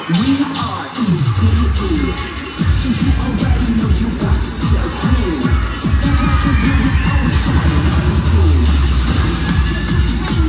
We are ECE. Since you already know you got to see our team. That I can do is always shining on the scene.